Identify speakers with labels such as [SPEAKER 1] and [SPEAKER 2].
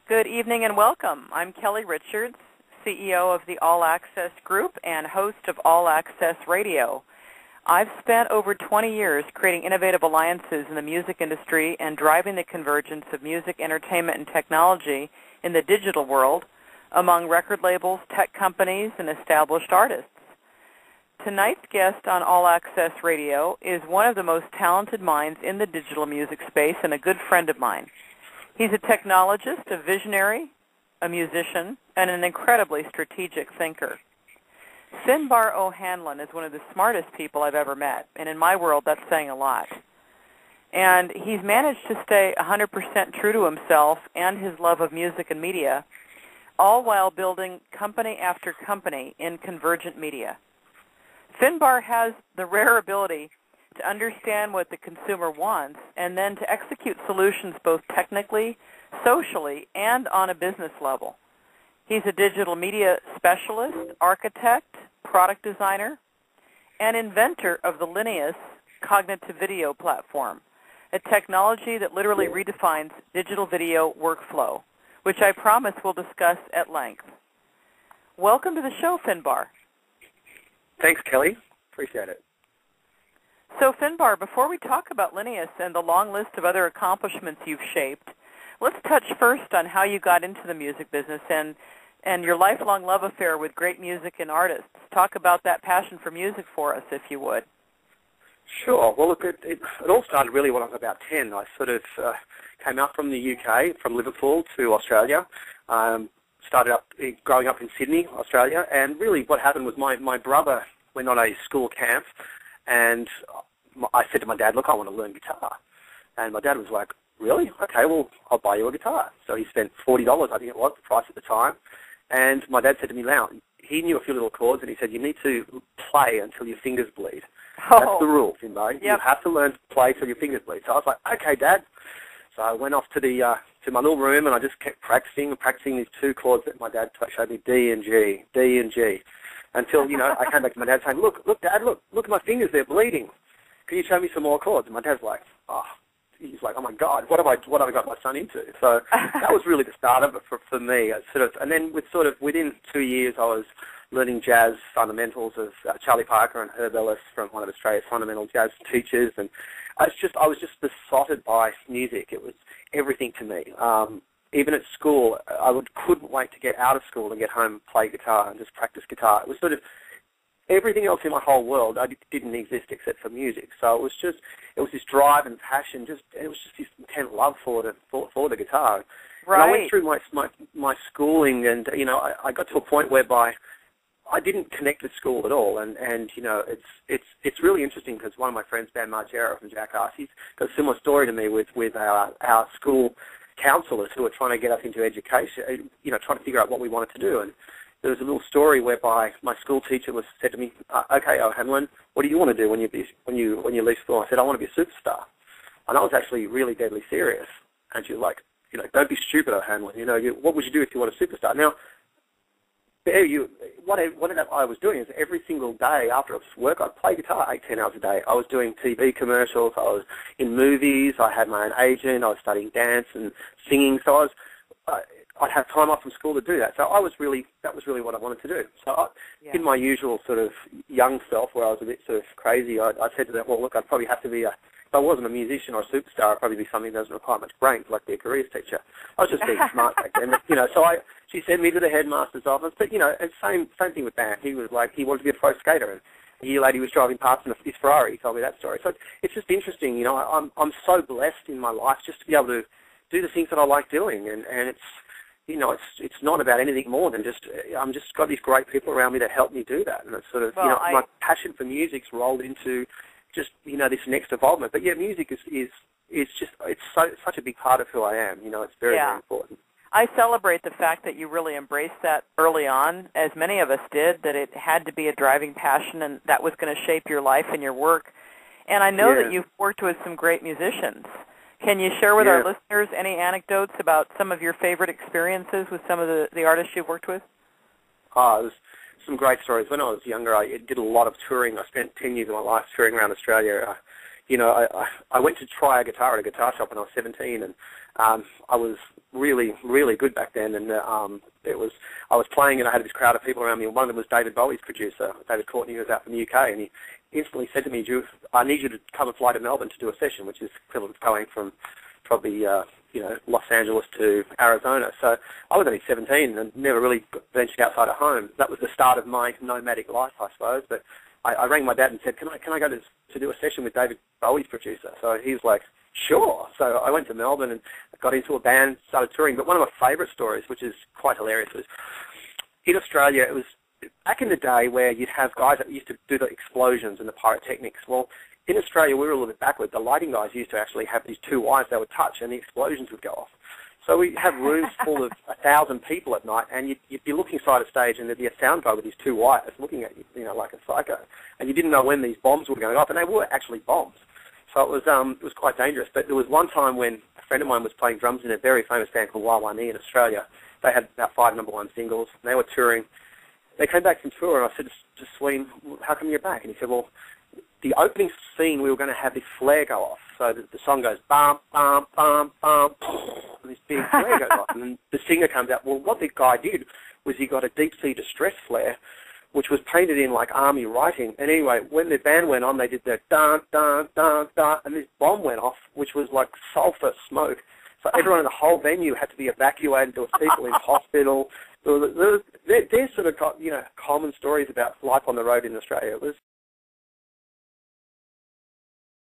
[SPEAKER 1] Good evening and welcome. I'm Kelly Richards, CEO of the All Access Group and host of All Access Radio. I've spent over 20 years creating innovative alliances in the music industry and driving the convergence of music, entertainment, and technology in the digital world among record labels, tech companies, and established artists. Tonight's guest on All Access Radio is one of the most talented minds in the digital music space and a good friend of mine. He's a technologist, a visionary, a musician, and an incredibly strategic thinker. Finbar O'Hanlon is one of the smartest people I've ever met, and in my world that's saying a lot. And he's managed to stay 100% true to himself and his love of music and media, all while building company after company in convergent media. Finbar has the rare ability to understand what the consumer wants and then to execute solutions both technically, socially, and on a business level. He's a digital media specialist, architect, product designer, and inventor of the Linneus cognitive video platform, a technology that literally redefines digital video workflow, which I promise we'll discuss at length. Welcome to the show, Finbar.
[SPEAKER 2] Thanks, Kelly. Appreciate it.
[SPEAKER 1] So, Finbar, before we talk about Linneus and the long list of other accomplishments you've shaped, let's touch first on how you got into the music business and your lifelong love affair with great music and artists. Talk about that passion for music for us, if you would.
[SPEAKER 2] Sure. Well, look, it all started really when I was about 10. I sort of came out from the UK, from Liverpool to Australia. Started up growing up in Sydney, Australia, and really what happened was my brother went on a school camp, and I said to my dad, look, I want to learn guitar. And my dad was like, really? Okay, well, I'll buy you a guitar. So he spent $40, I think it was, the price at the time. And my dad said to me, now, he knew a few little chords, and he said, you need to play until your fingers bleed.
[SPEAKER 1] Oh.
[SPEAKER 2] That's the rule, you know. Yep. You have to learn to play till your fingers bleed. So I was like, okay, Dad. So I went off to to my little room, and I just kept practicing these two chords that my dad showed me, D and G, D and G. Until, you know, I came back to my dad saying, look, Dad, look at my fingers, they're bleeding. Can you show me some more chords? And my dad's like, he's like, oh my God, what have I got my son into? So that was really the start of it for me. And then within 2 years, I was learning jazz fundamentals of Charlie Parker and Herb Ellis from one of Australia's fundamental jazz teachers. And I was just besotted by music. It was everything to me. Even at school, I couldn't wait to get out of school and get home and play guitar and just practice guitar. It was sort of everything else in my whole world didn't exist except for music. So it was this drive and passion. It was just this intense love for the guitar.
[SPEAKER 1] Right.
[SPEAKER 2] And I went through my schooling, and you know, I got to a point whereby I didn't connect with school at all. And you know, it's really interesting because one of my friends, Ben Margera from Jackass, he's got a similar story to me with our school counselors who were trying to get us into education, you know, trying to figure out what we wanted to do. And there was a little story whereby my school teacher said to me, okay, O'Hanlon, what do you want to do when you leave school? I said, I want to be a superstar. And I was actually really deadly serious. And she was like, you know, don't be stupid, O'Hanlon. You know, what would you do if you were a superstar? Now, what I was doing is every single day after work, I'd play guitar 8-10 hours a day. I was doing TV commercials. I was in movies. I had my own agent. I was studying dance and singing. So I'd have time off from school to do that. So that was really what I wanted to do. So in my usual sort of young self, where I was a bit sort of crazy, I said to them, well, look, I'd probably have to be if I wasn't a musician or a superstar, I'd probably be something that doesn't require much brains, like be a careers teacher. I was just being smart back then. You know, so she sent me to the headmaster's office. But, you know, and same thing with Dan. He was like, he wanted to be a pro skater. And a year later, he was driving past in his Ferrari. He told me that story. So it's just interesting. You know, I'm so blessed in my life just to be able to do the things that I like doing. And it's, you know, it's not about anything more than I'm just got these great people around me that help me do that. And it's sort of, you know, my passion for music's rolled into just, you know, this next involvement. But yeah, music is just, it's such a big part of who I am. You know, it's very, very important.
[SPEAKER 1] I celebrate the fact that you really embraced that early on, as many of us did, that it had to be a driving passion and that was going to shape your life and your work. And I know that you've worked with some great musicians. Can you share with our listeners any anecdotes about some of your favorite experiences with some of the artists you've worked with?
[SPEAKER 2] There's some great stories. When I was younger, I did a lot of touring. I spent 10 years of my life touring around Australia, I went to try a guitar at a guitar shop when I was 17, and I was really, really good back then. And I was playing, and I had this crowd of people around me, and one of them was David Bowie's producer, David Courtney, who was out from the UK, and he instantly said to me, I need you to come and fly to Melbourne to do a session, which is equivalent to going from probably Los Angeles to Arizona. So I was only 17 and never really ventured outside of home. That was the start of my nomadic life, I suppose. But I rang my dad and said, can I go to do a session with David Bowie's producer? So he was like, sure. So I went to Melbourne and got into a band, started touring. But one of my favourite stories, which is quite hilarious, was in Australia. It was back in the day where you'd have guys that used to do the explosions and the pyrotechnics. Well, in Australia, we were a little bit backward. The lighting guys used to actually have these two wires they would touch, and the explosions would go off. So we'd have rooms full of 1,000 people at night, and you'd be looking side of stage, and there'd be a sound guy with these two wires looking at you, like a psycho. And you didn't know when these bombs were going off, and they were actually bombs. So it was quite dangerous. But there was one time when a friend of mine was playing drums in a very famous band called Wah-Wah-Nee in Australia. They had about 5 #1 singles, and they were touring. They came back from tour, and I said to Sweem, how come you're back? And he said, well, the opening scene, we were going to have this flare go off. So the song goes, bum, bum, bum, bum, and this big flare goes off. And then the singer comes out. Well, what the guy did was he got a deep-sea distress flare, which was painted in like army writing. And anyway, when the band went on, they did the dun, dun, dun, dun, and this bomb went off, which was like sulfur smoke. So everyone in the whole venue had to be evacuated. There was people in hospital. There's sort of, common stories about life on the road in Australia. It was